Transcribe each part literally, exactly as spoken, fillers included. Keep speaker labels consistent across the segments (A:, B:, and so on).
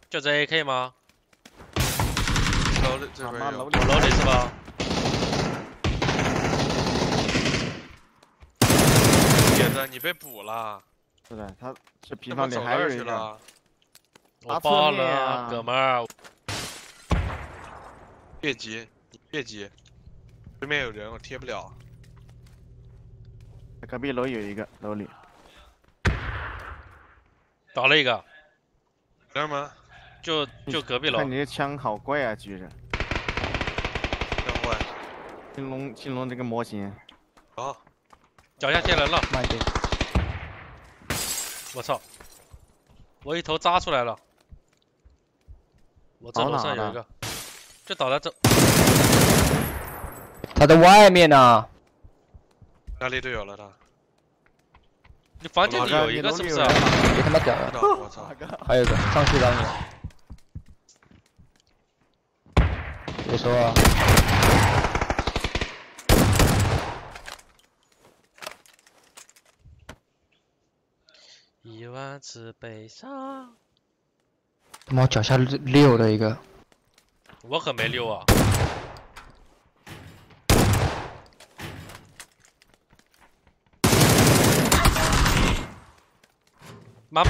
A: 就这 A K 吗？
B: 楼里这边有，
A: 我楼里是吧？
B: 铁子，你被捕了。
C: 是的，他是平
B: 怎
C: 房里
B: 么走那儿
C: 还有一个。
B: 去了？
A: 我爆了啊，哥们儿！
B: 别急，你别急，对面有人，我贴不了。
C: 隔壁楼有一个，楼里。
A: 倒了一个。
B: 这儿吗？
A: 就就隔壁楼。
C: 看你的枪好怪啊，举着。
B: 等会。
C: 金龙金龙这个模型。
B: 哦。
A: 脚下接人了。
D: 慢点。
A: 我操！我一头扎出来了。我这楼上有一个，就倒在这。
D: 他在外面呢。
B: 哪里都有了他。
A: 你房间里有一个是不是？
D: 别他妈屌了！
B: 我操！
D: 还有一个上去找你。别说啊。
A: 一万次悲伤。
D: 他妈脚下溜了一个。
A: 我可没溜啊。妈！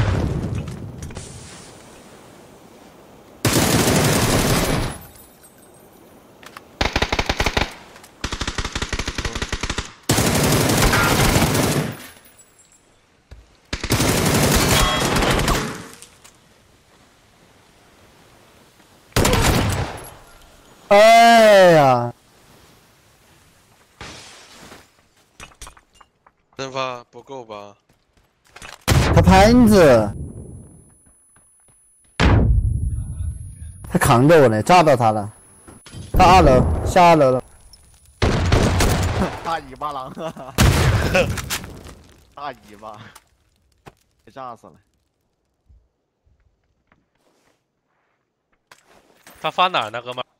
D: 哎呀！
B: 蒸发不够吧？
E: 他盘子，他扛着我呢，炸到他了。到二楼，下二楼了。
C: 大尾巴狼啊！大尾巴，被炸死了。
A: 他发哪儿呢，哥们儿？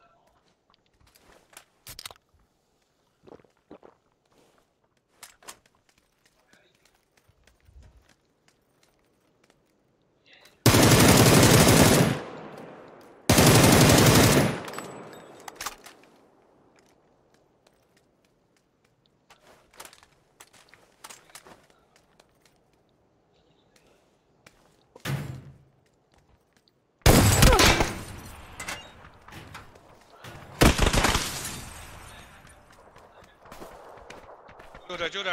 B: 就这就这。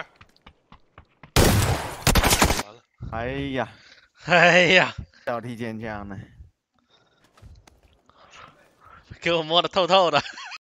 B: 完了。
C: 哎呀，
A: 哎呀，
C: 小提尖枪呢？
A: 给我摸得透透的。